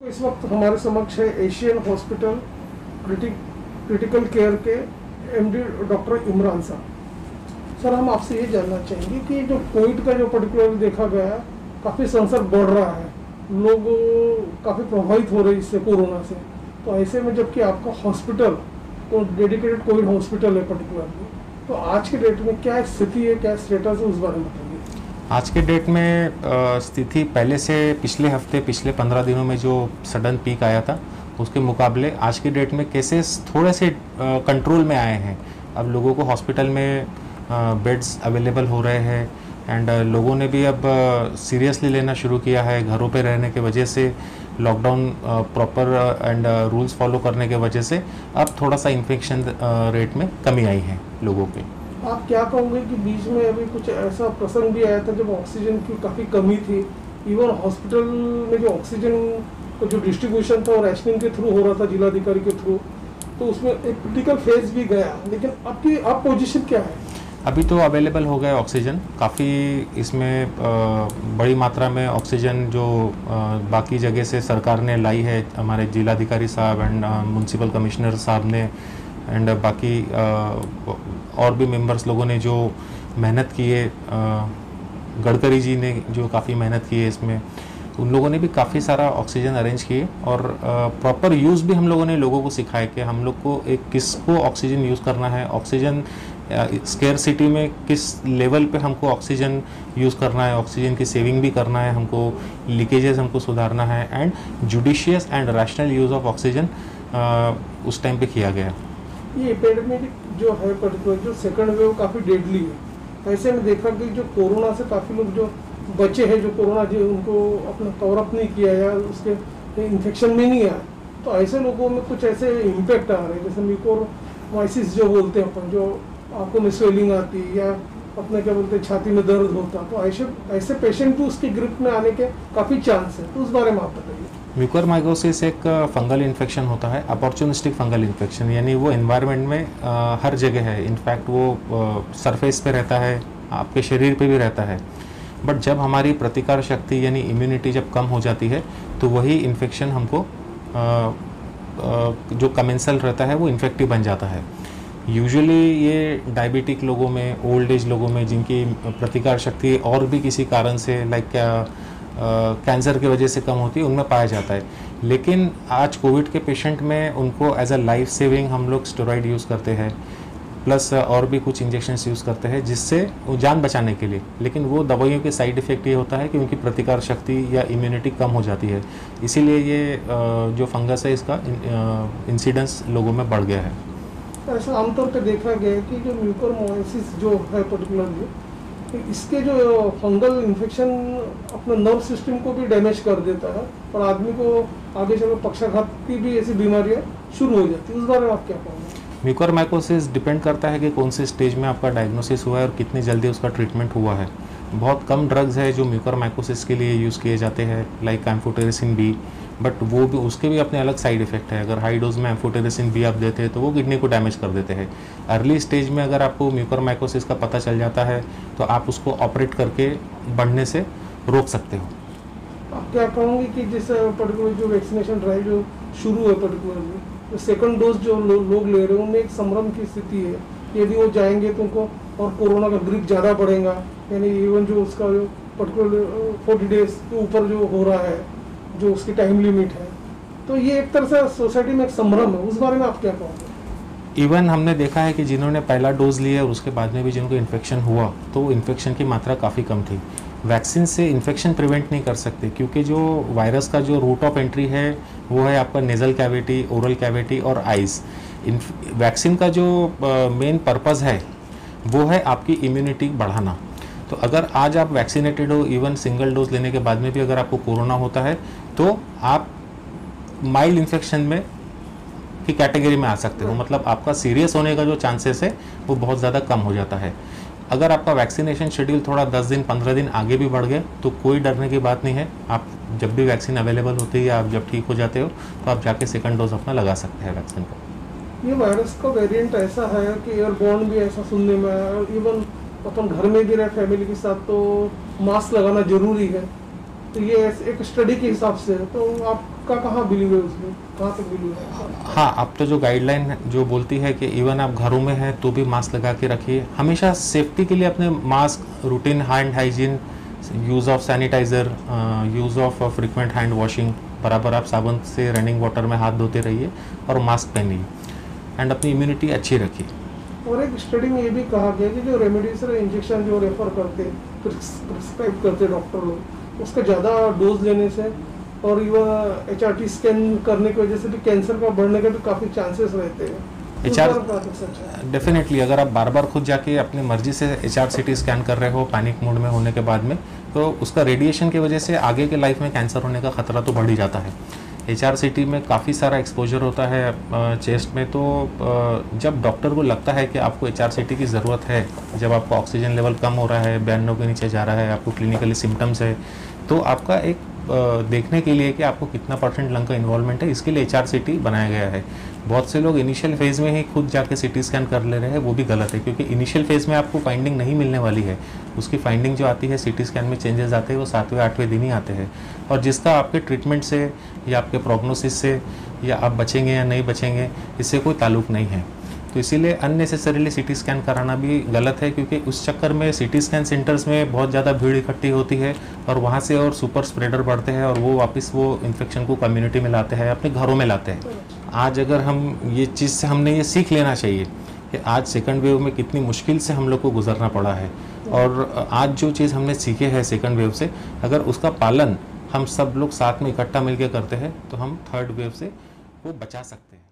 इस वक्त हमारे समक्ष है एशियन हॉस्पिटल क्रिटिकल केयर के एमडी डॉक्टर इमरान साहब। सर, हम आपसे ये जानना चाहेंगे कि जो कोविड का जो पर्टिकुलर देखा गया है, काफ़ी संसर्ग बढ़ रहा है, लोग काफ़ी प्रभावित हो रहे हैं इससे, कोरोना से। तो ऐसे में जबकि आपका हॉस्पिटल को डेडिकेटेड कोविड हॉस्पिटल है पर्टिकुलरली, तो आज के डेट में क्या स्थिति है, क्या स्टेटस है, उस बारे में बताइए। आज के डेट में स्थिति पहले से पिछले हफ्ते पिछले 15 दिनों में जो सडन पीक आया था उसके मुकाबले आज के डेट में केसेस थोड़े से कंट्रोल में आए हैं। अब लोगों को हॉस्पिटल में बेड्स अवेलेबल हो रहे हैं एंड लोगों ने भी अब सीरियसली लेना शुरू किया है। घरों पे रहने के वजह से, lockdown proper and rules follow करने के वजह से अब थोड़ा सा इन्फेक्शन रेट में कमी आई है लोगों के। आप क्या कहोगे कि बीच में अभी कुछ ऐसा प्रसंग भी आया था जब ऑक्सीजन की काफ़ी कमी थी, इवन हॉस्पिटल में जो ऑक्सीजन का जो डिस्ट्रीब्यूशन था और रैशनिंग के थ्रू हो रहा था, जिलाधिकारी के थ्रू, तो उसमें एक क्रिटिकल फेज भी गया, लेकिन अब पोजीशन क्या है? अभी तो अवेलेबल हो गया ऑक्सीजन काफ़ी। इसमें बड़ी मात्रा में ऑक्सीजन जो बाकी जगह से सरकार ने लाई है, हमारे जिलाधिकारी साहब एंड म्यूनसिपल कमिश्नर साहब ने एंड बाकी और भी मेंबर्स लोगों ने जो मेहनत की है, गडकरी जी ने जो काफ़ी मेहनत की है इसमें, उन लोगों ने भी काफ़ी सारा ऑक्सीजन अरेंज किए और प्रॉपर यूज़ भी हम लोगों ने लोगों को सिखाया कि हम लोग को एक किसको ऑक्सीजन यूज़ करना है, ऑक्सीजन स्केयर सिटी में किस लेवल पे हमको ऑक्सीजन यूज़ करना है, ऑक्सीजन की सेविंग भी करना है, हमको लीकेजेस हमको सुधारना है and judicious and rational use of oxygen उस टाइम पे किया गया। ये एपिडेमिक जो है पर्टिकुलर, जो सेकंड वेव काफ़ी डेडली है, ऐसे में देखा कि जो कोरोना से काफ़ी लोग जो बचे हैं, जो कोरोना जो उनको अपना कवर अप नहीं किया या उसके इन्फेक्शन में नहीं आया, तो ऐसे लोगों में कुछ ऐसे इम्पैक्ट आ रहे हैं, जैसे म्यूकोरमाइसिस जो बोलते हैं अपन, जो आंखों में स्वेलिंग आती या अपने क्या बोलते हैं छाती में दर्द होता, तो ऐसे पेशेंट भी उसकी ग्रिप में आने के काफ़ी चांस है, तो उस बारे में आप बताइए। म्यूकोरमाइकोसिस एक फंगल इन्फेक्शन होता है, अपॉर्चुनिस्टिक फंगल इन्फेक्शन, यानी वो एनवायरनमेंट में हर जगह है। इनफैक्ट वो सरफेस पे रहता है, आपके शरीर पे भी रहता है, बट जब हमारी प्रतिकार शक्ति यानी इम्यूनिटी जब कम हो जाती है तो वही इन्फेक्शन हमको जो कमेंसल रहता है वो इन्फेक्टिव बन जाता है। यूजुअली ये डायबिटिक लोगों में, ओल्ड एज लोगों में जिनकी प्रतिकार शक्ति और भी किसी कारण से लाइक कैंसर की वजह से कम होती है, उनमें पाया जाता है। लेकिन आज कोविड के पेशेंट में उनको एज अ लाइफ सेविंग हम लोग स्टेरॉइड यूज़ करते हैं, प्लस और भी कुछ इंजेक्शंस यूज़ करते हैं जिससे वो जान बचाने के लिए। लेकिन वो दवाइयों के साइड इफ़ेक्ट ये होता है कि उनकी प्रतिकार शक्ति या इम्यूनिटी कम हो जाती है, इसीलिए ये जो फंगस है इसका इंसिडेंस लोगों में बढ़ गया है। ऐसा आमतौर पर देखा गया है कि जो म्यूकोरमाइसिस जो है पर्टिकुलरली, इसके जो फंगल इन्फेक्शन अपने नर्व सिस्टम को भी डैमेज कर देता है और आदमी को आगे चलो पक्षाघात की भी ऐसी बीमारियां शुरू हो जाती है, उस बारे में आप क्या कहोगे? म्यूकोरमाइकोसिस डिपेंड करता है कि कौन से स्टेज में आपका डायग्नोसिस हुआ है और कितनी जल्दी उसका ट्रीटमेंट हुआ है। बहुत कम ड्रग्स है जो म्यूकोरमाइकोसिस के लिए यूज़ किए जाते हैं, लाइक एम्फोटेरिसिन बी, बट वो भी उसके भी अपने अलग साइड इफेक्ट है। अगर हाई डोज में एम्फोटेरिसिन बी आप देते हैं तो वो किडनी को डैमेज कर देते हैं। अर्ली स्टेज में अगर आपको म्यूकोरमाइकोसिस का पता चल जाता है तो आप उसको ऑपरेट करके बढ़ने से रोक सकते हो। आप क्या कहोगे कि जैसे पर्टिकुलर जो वैक्सीनेशन ड्राइव जो शुरू है पर्टिकुलरली, जो सेकंड डोज जो लोग ले रहे हैं उनमें एक संभ्रम की स्थिति है, यदि वो जाएंगे तो उनको और कोरोना का ग्रिप ज़्यादा बढ़ेगा, यानी इवन जो उसका जो पर्टिकुलर 40 डेज के ऊपर जो हो रहा है, जो उसकी टाइम लिमिट है, तो ये एक तरह से सोसाइटी में एक संभ्रम है, उस बारे में आप क्या कहोगे? इवन हमने देखा है कि जिन्होंने पहला डोज लिया और उसके बाद में भी जिनको इन्फेक्शन हुआ तो इन्फेक्शन की मात्रा काफ़ी कम थी। वैक्सीन से इन्फेक्शन प्रिवेंट नहीं कर सकते क्योंकि जो वायरस का जो रूट ऑफ एंट्री है वो है आपका नेज़ल कैविटी, ओरल कैविटी और आइज़। वैक्सीन का जो मेन पर्पज़ है वो है आपकी इम्यूनिटी बढ़ाना। तो अगर आज आप वैक्सीनेटेड हो, इवन सिंगल डोज लेने के बाद में भी अगर आपको कोरोना होता है तो आप माइल्ड इन्फेक्शन में की कैटेगरी में आ सकते हो, मतलब आपका सीरियस होने का जो चांसेस है वो बहुत ज़्यादा कम हो जाता है। अगर आपका वैक्सीनेशन शेड्यूल थोड़ा 10 दिन 15 दिन आगे भी बढ़ गए तो कोई डरने की बात नहीं है। आप जब भी वैक्सीन अवेलेबल होती है या आप जब ठीक हो जाते हो तो आप जाके सेकंड डोज अपना लगा सकते हैं वैक्सीन को। ये वायरस का वेरिएंट ऐसा है कि एयरबॉर्न भी ऐसा सुनने में आया, इवन अपन घर में भी रहे फैमिली के साथ तो मास्क लगाना जरूरी है, तो ये एक स्टडी के हिसाब से है, तो आप आपका कहाँ बिलीव है उसमें, कहाँ तक बिलीव है? हाँ, अब तो जो गाइडलाइन जो बोलती है कि इवन आप घरों में हैं तो भी मास्क लगा के रखिए। हमेशा सेफ्टी के लिए अपने mask, routine hand hygiene, use of sanitiser, use of frequent hand washing, बराबर आप साबुन से रनिंग वाटर में हाथ धोते रहिए और मास्क पहनिए एंड अपनी इम्यूनिटी अच्छी रखिए। और एक स्टडी में ये भी कहा गया कि जो रेमडेसिविर इंजेक्शन जो रेफर करते, प्रिस्क्राइब करते डॉक्टर लोग, उसका ज़्यादा डोज लेने से और इवन HRT स्कैन करने की वजह से भी कैंसर का बढ़ने के भी काफ़ी चांसेस रहते हैं। डेफिनेटली अगर आप बार बार खुद जाके अपनी मर्जी से HRCT स्कैन कर रहे हो पैनिक मोड में होने के बाद में, तो उसका रेडिएशन की वजह से आगे के लाइफ में कैंसर होने का खतरा तो बढ़ ही जाता है। HRCT में काफ़ी सारा एक्सपोजर होता है चेस्ट में, तो जब डॉक्टर को लगता है कि आपको HRCT की ज़रूरत है, जब आपका ऑक्सीजन लेवल कम हो रहा है, 92 के नीचे जा रहा है, आपको क्लिनिकली सिम्टम्स है, तो आपका एक देखने के लिए कि आपको कितना % लंग का इन्वॉल्वमेंट है, इसके लिए HRCT बनाया गया है। बहुत से लोग इनिशियल फेज़ में ही खुद जाके CT स्कैन कर ले रहे हैं, वो भी गलत है, क्योंकि इनिशियल फेज़ में आपको फाइंडिंग नहीं मिलने वाली है। उसकी फाइंडिंग जो आती है CT स्कैन में, चेंजेस आते हैं वो 7वें 8वें दिन ही आते हैं, और जिसका आपके ट्रीटमेंट से या आपके प्रोग्नोसिस से या आप बचेंगे या नहीं बचेंगे, इससे कोई ताल्लुक नहीं है। तो इसीलिए अननेसेसरीली CT स्कैन कराना भी गलत है, क्योंकि उस चक्कर में CT स्कैन सेंटर्स में बहुत ज़्यादा भीड़ इकट्ठी होती है और वहाँ से और सुपर स्प्रेडर बढ़ते हैं और वो वापस वो इन्फेक्शन को कम्युनिटी में लाते हैं, अपने घरों में लाते हैं। आज अगर हम ये चीज़ से हमने ये सीख लेना चाहिए कि आज सेकंड वेव में कितनी मुश्किल से हम लोग को गुजरना पड़ा है, और आज जो चीज़ हमने सीखे है सेकंड वेव से, अगर उसका पालन हम सब लोग साथ में इकट्ठा मिलकर करते हैं तो हम थर्ड वेव से वो बचा सकते हैं।